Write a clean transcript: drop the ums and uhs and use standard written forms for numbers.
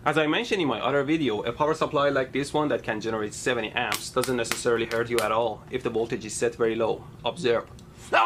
As I mentioned in my other video, a power supply like this one that can generate 70 amps doesn't necessarily hurt you at all if the voltage is set very low. Observe.